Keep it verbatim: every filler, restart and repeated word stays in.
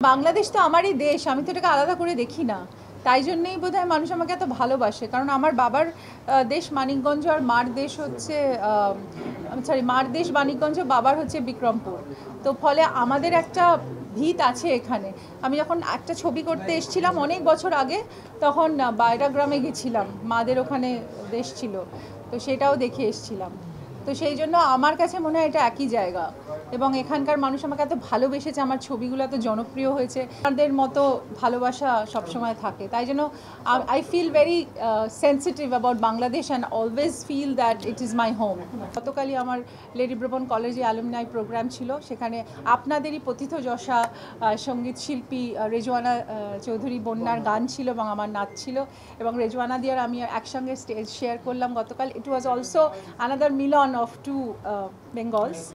বাংলাদেশ তো আমারই দেশ, আমি তো এটাকে আলাদা করে দেখি না। তাই জন্যই বোধহয় মানুষ আমাকে এত ভালোবাসে, কারণ আমার বাবার দেশ মানিকগঞ্জ আর মার দেশ হচ্ছে সরি মার দেশ মানিকগঞ্জ, বাবার হচ্ছে বিক্রমপুর। তো ফলে আমাদের একটা ভিত আছে এখানে। আমি যখন একটা ছবি করতে এসেছিলাম অনেক বছর আগে, তখন বাইরা গ্রামে গেছিলাম, মাদের ওখানে দেশ ছিল, তো সেটাও দেখে এসেছিলাম। তো সেই জন্য আমার কাছে মনে হয় এটা একই জায়গা, এবং এখানকার মানুষ আমাকে এত ভালোবেসেছে, আমার ছবিগুলো এত জনপ্রিয় হয়েছে, তাদের মতো ভালোবাসা সবসময় থাকে। তাই জন্য I feel very sensitive about Bangladesh and always feel that it is my home. গতকালই আমার লেডি ব্রবন কলেজে অ্যালুমনাই প্রোগ্রাম ছিল, সেখানে আপনাদেরই পথিতযশা সঙ্গীত শিল্পী রেজওয়ানা চৌধুরী বন্যার গান ছিল এবং আমার নাচ ছিল, এবং রেজওয়ানা দিয়ার আমি একসঙ্গে স্টেজ শেয়ার করলাম গতকাল। ইট ওয়াজ অলসো আনাদার মিলন of two uh, Bengals.